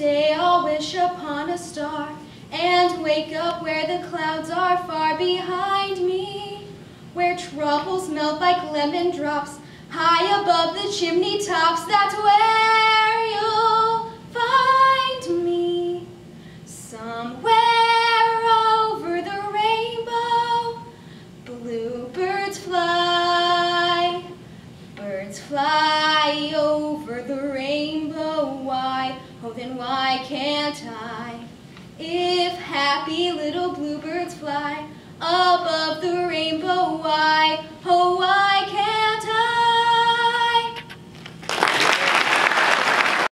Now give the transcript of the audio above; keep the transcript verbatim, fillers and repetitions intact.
Someday I'll wish upon a star and wake up where the clouds are far behind me, where troubles melt like lemon drops high above the chimney tops. That's where you'll find me, somewhere over the rainbow. Bluebirds fly, birds fly over the rainbow. Why, oh then why can't I? If happy little bluebirds fly above the rainbow, why, oh why